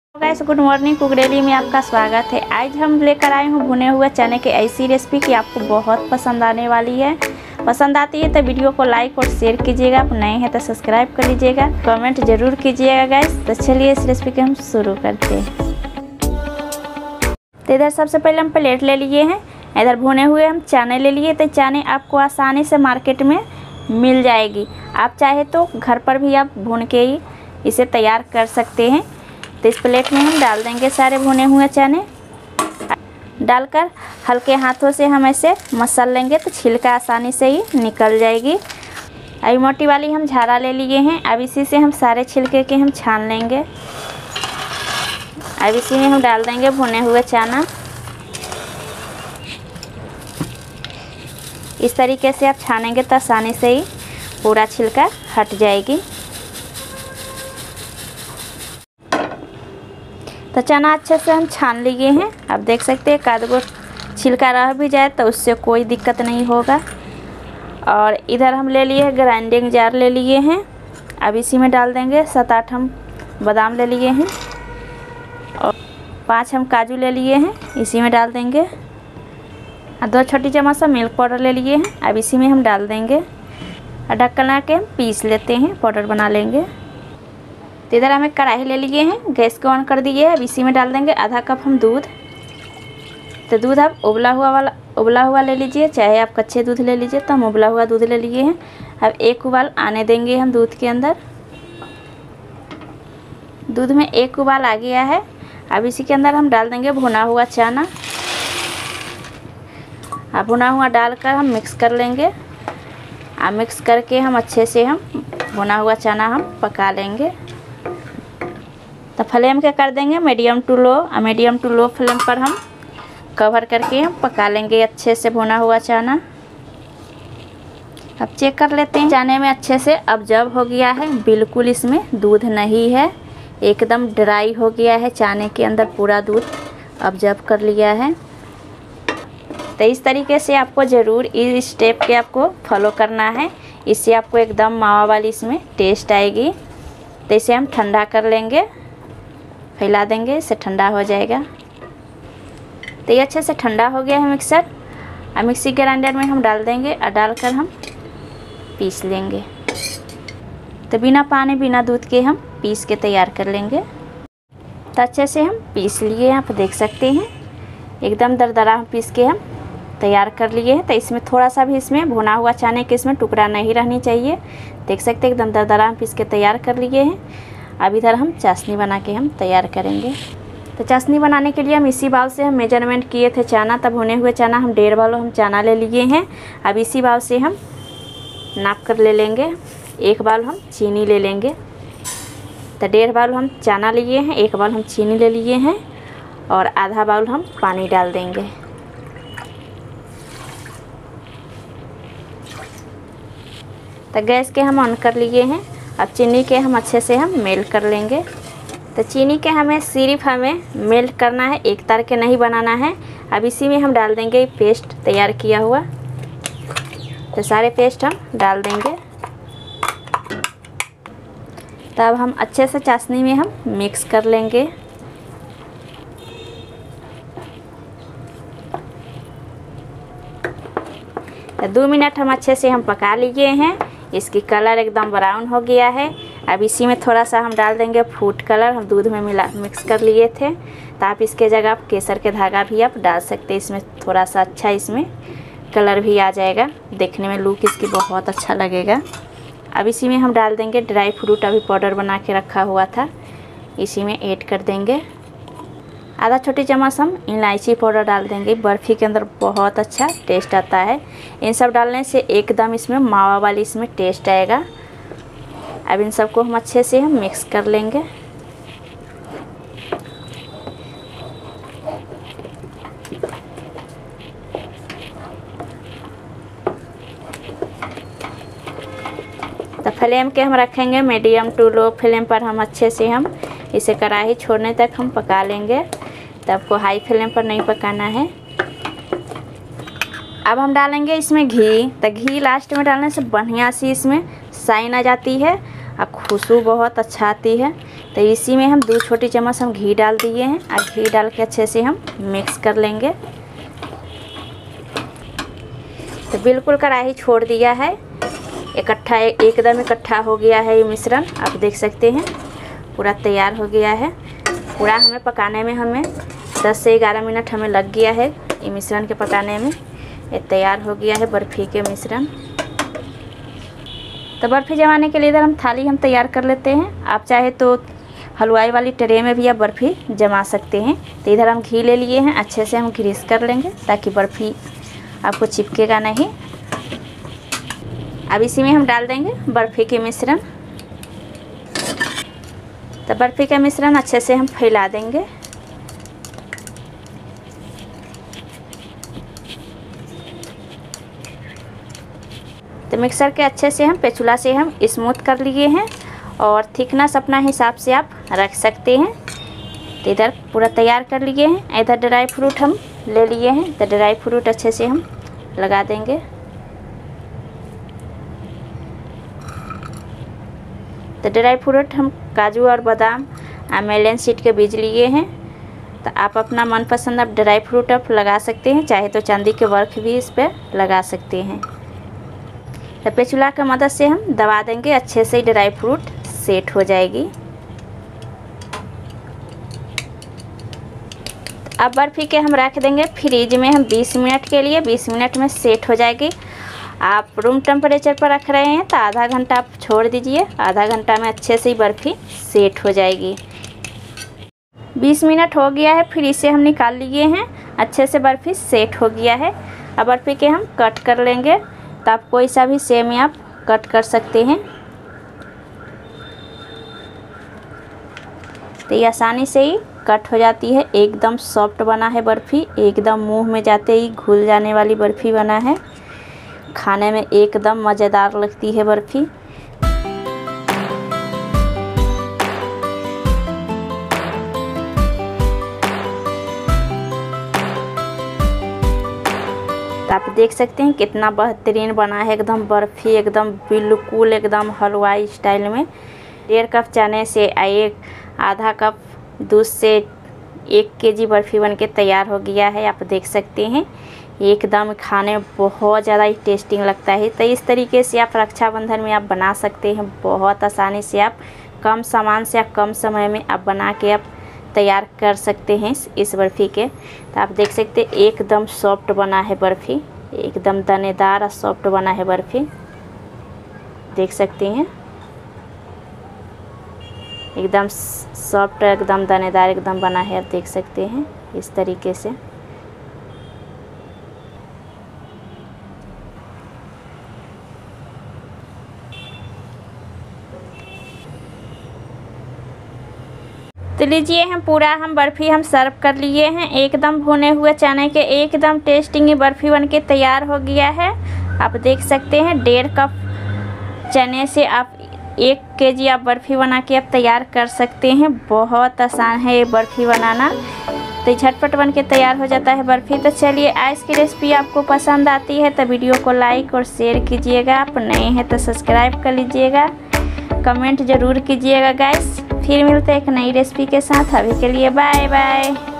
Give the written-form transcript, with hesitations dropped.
Guys good morning, cook daily में आपका स्वागत है। आज हम लेकर आए हूँ भुने हुए चने की ऐसी रेसिपी कि आपको बहुत पसंद आने वाली है। पसंद आती है तो वीडियो को लाइक और शेयर कीजिएगा, आप नए हैं तो सब्सक्राइब कर लीजिएगा, कमेंट जरूर कीजिएगा गाइस। तो चलिए इस रेसिपी को हम शुरू करते हैं। तो इधर सबसे पहले हम प्लेट ले लिए हैं, इधर भुने हुए हम चने ले लिए। तो चने आपको आसानी से मार्केट में मिल जाएगी, आप चाहे तो घर पर भी आप भून के ही इसे तैयार कर सकते हैं। तो इस प्लेट में हम डाल देंगे सारे भुने हुए चने। डालकर हल्के हाथों से हम ऐसे मसल लेंगे तो छिलका आसानी से ही निकल जाएगी। अभी मोटी वाली हम झारा ले लिए हैं, अब इसी से हम सारे छिलके के हम छान लेंगे। अब इसी में हम डाल देंगे भुने हुए चना। इस तरीके से आप छानेंगे तो आसानी से ही पूरा छिलका हट जाएगी। तो चना अच्छे से हम छान लिए हैं, अब देख सकते हैं एक गो छिलका रह भी जाए तो उससे कोई दिक्कत नहीं होगा। और इधर हम ले लिए हैं ग्राइंडिंग जार ले लिए हैं, अब इसी में डाल देंगे 7-8 हम बादाम ले लिए हैं और 5 हम काजू ले लिए हैं, इसी में डाल देंगे। और 2 छोटी चम्मच मिल्क पाउडर ले लिए हैं, अब इसी में हम डाल देंगे और ढक्कन लगा के हम पीस लेते हैं, पाउडर बना लेंगे। तो इधर हमें कढ़ाई ले लिए हैं, गैस को ऑन कर दिए। अब इसी में डाल देंगे आधा कप हम दूध। तो दूध आप उबला हुआ ले लीजिए, चाहे आप कच्चे दूध ले लीजिए, तो हम उबला हुआ दूध ले लिए हैं। अब एक उबाल आने देंगे हम दूध के अंदर। दूध में एक उबाल आ गया है, अब इसी के अंदर हम डाल देंगे भुना हुआ चना। अब भुना हुआ डालकर हम मिक्स कर लेंगे। अब मिक्स करके हम अच्छे से हम भुना हुआ चना हम पका लेंगे। तो फ्लेम के कर देंगे मीडियम टू लो, और मीडियम टू लो फ्लेम पर हम कवर करके हम पका लेंगे अच्छे से भुना हुआ चना। अब चेक कर लेते हैं चने में अच्छे से ऑब्जर्व हो गया है, बिल्कुल इसमें दूध नहीं है, एकदम ड्राई हो गया है, चने के अंदर पूरा दूध ऑब्जर्व कर लिया है। तो इस तरीके से आपको ज़रूर इस स्टेप के आपको फॉलो करना है, इससे आपको एकदम मावा वाली इसमें टेस्ट आएगी। तो इसे हम ठंडा कर लेंगे, फैला देंगे, इससे ठंडा हो जाएगा। तो ये अच्छे से ठंडा हो गया है मिक्सर। अब मिक्सी ग्राइंडर में हम डाल देंगे और डालकर हम पीस लेंगे। तो बिना पानी बिना दूध के हम पीस के तैयार कर लेंगे। तो अच्छे से हम पीस लिए, आप देख सकते हैं एकदम दरदरा हम पीस के हम तैयार कर लिए हैं। तो इसमें थोड़ा सा भी इसमें भुना हुआ चने के इसमें टुकड़ा नहीं रहनी चाहिए, देख सकते हैं एकदम दरदरा हम पीस के तैयार कर लिए हैं। अब इधर हम चाशनी बना के हम तैयार करेंगे। तो चाशनी बनाने के लिए हम इसी बाउल से हम मेजरमेंट किए थे चना, तब भुने हुए चना हम 1.5 बाउल हम चना ले लिए हैं। अब इसी बाउल से हम नाप कर ले लेंगे, 1 बाउल हम चीनी ले लेंगे। तो 1.5 बाउल हम चना लिए हैं, 1 बाउल हम चीनी ले लिए हैं और आधा बाउल हम पानी डाल देंगे। तो गैस के हम ऑन कर लिए हैं। अब चीनी के हम अच्छे से हम मेल्ट कर लेंगे। तो चीनी के हमें सिर्फ हमें मेल्ट करना है, एक तार के नहीं बनाना है। अब इसी में हम डाल देंगे पेस्ट तैयार किया हुआ। तो सारे पेस्ट हम डाल देंगे। तो अब हम अच्छे से चाशनी में हम मिक्स कर लेंगे। तो 2 मिनट हम अच्छे से हम पका लिए हैं, इसकी कलर एकदम ब्राउन हो गया है। अब इसी में थोड़ा सा हम डाल देंगे फूड कलर, हम दूध में मिक्स कर लिए थे। तो आप इसके जगह आप केसर के धागा भी आप डाल सकते हैं, इसमें थोड़ा सा अच्छा इसमें कलर भी आ जाएगा, देखने में लुक इसकी बहुत अच्छा लगेगा। अब इसी में हम डाल देंगे ड्राई फ्रूट, अभी पाउडर बना के रखा हुआ था, इसी में ऐड कर देंगे। आधा छोटी चम्मच हम इलायची पाउडर डाल देंगे, बर्फ़ी के अंदर बहुत अच्छा टेस्ट आता है। इन सब डालने से एकदम इसमें मावा वाली इसमें टेस्ट आएगा। अब इन सबको हम अच्छे से हम मिक्स कर लेंगे। तो फ्लेम के हम रखेंगे मीडियम टू लो फ्लेम पर, हम अच्छे से हम इसे कढ़ाई छोड़ने तक हम पका लेंगे। तो आपको हाई फ्लेम पर नहीं पकाना है। अब हम डालेंगे इसमें घी। तो घी लास्ट में डालने से बढ़िया सी इसमें शाइन आ जाती है और खुशबू बहुत अच्छा आती है। तो इसी में हम 2 छोटी चम्मच हम घी डाल दिए हैं और घी डाल के अच्छे से हम मिक्स कर लेंगे। तो बिल्कुल कढ़ाई छोड़ दिया है, इकट्ठा एकदम इकट्ठा हो गया है ये मिश्रण। आप देख सकते हैं पूरा तैयार हो गया है। पूरा हमें पकाने में 10 से 11 मिनट हमें लग गया है ये मिश्रण के पकाने में। ये तैयार हो गया है बर्फ़ी के मिश्रण। तो बर्फ़ी जमाने के लिए इधर हम थाली तैयार कर लेते हैं। आप चाहे तो हलवाई वाली ट्रे में भी आप बर्फ़ी जमा सकते हैं। तो इधर हम घी ले लिए हैं, अच्छे से हम ग्रीस कर लेंगे ताकि बर्फ़ी आपको चिपकेगा नहीं। अब इसी में हम डाल देंगे बर्फ़ी के मिश्रण। तो बर्फ़ी का मिश्रण अच्छे से हम फैला देंगे। तो मिक्सर के अच्छे से हम पेचुला से हम स्मूथ कर लिए हैं और थिकनेस अपना हिसाब से आप रख सकते हैं। तो इधर पूरा तैयार कर लिए हैं। इधर ड्राई फ्रूट हम ले लिए हैं, तो ड्राई फ्रूट अच्छे से हम लगा देंगे। तो ड्राई फ्रूट हम काजू और बादाम और मेलन सीड के बीज लिए हैं। तो आप अपना मनपसंद आप ड्राई फ्रूट आप लगा सकते हैं, चाहे तो चांदी के वर्क भी इस पर लगा सकते हैं। तो पेचुला की मदद से हम दबा देंगे, अच्छे से ड्राई फ्रूट सेट हो जाएगी। अब बर्फ़ी के हम रख देंगे फ्रिज में हम 20 मिनट के लिए। 20 मिनट में सेट हो जाएगी। आप रूम टेम्परेचर पर रख रहे हैं तो आधा घंटा आप छोड़ दीजिए, आधा घंटा में अच्छे से ही बर्फ़ी सेट हो जाएगी। 20 मिनट हो गया है, फ्रिज से हम निकाल लिए हैं, अच्छे से बर्फ़ी सेट हो गया है। अब बर्फ़ी के हम कट कर लेंगे। तो आप कोई सा भी शेप में आप कट कर सकते हैं। तो ये आसानी से ही कट हो जाती है। एकदम सॉफ्ट बना है बर्फ़ी, एकदम मुंह में जाते ही घुल जाने वाली बर्फ़ी बना है। खाने में एकदम मज़ेदार लगती है बर्फ़ी। तो आप देख सकते हैं कितना बेहतरीन बना है एकदम बर्फ़ी, एकदम बिल्कुल एकदम हलवाई स्टाइल में। 1.5 कप चने से आधा कप दूध से 1 केजी बर्फ़ी बनके तैयार हो गया है। आप देख सकते हैं एकदम खाने में बहुत ज़्यादा ही टेस्टिंग लगता है। तो इस तरीके से आप रक्षाबंधन में आप बना सकते हैं, बहुत आसानी से आप कम सामान से आप कम समय में आप बना के आप तैयार कर सकते हैं इस बर्फ़ी के। तो आप देख सकते हैं एकदम सॉफ्ट बना है बर्फ़ी, एकदम दानेदार और सॉफ्ट बना है बर्फ़ी। देख सकते हैं एकदम सॉफ्ट, एकदम दानेदार एकदम बना है। आप देख सकते हैं इस तरीके से। तो लीजिए हम बर्फ़ी हम सर्व कर लिए हैं। एकदम भुने हुए चने के एकदम टेस्टी बर्फ़ी बनके तैयार हो गया है। आप देख सकते हैं 1.5 कप चने से आप 1 केजी आप बर्फ़ी बना के आप तैयार कर सकते हैं। बहुत आसान है ये बर्फ़ी बनाना, तो झटपट बन के तैयार हो जाता है बर्फ़ी। तो चलिए आज की रेसिपी आपको पसंद आती है तो वीडियो को लाइक और शेयर कीजिएगा। आप नए हैं तो सब्सक्राइब कर लीजिएगा, कमेंट ज़रूर कीजिएगा गाइस। फिर मिलते हैं एक नई रेसिपी के साथ। अभी के लिए बाय बाय।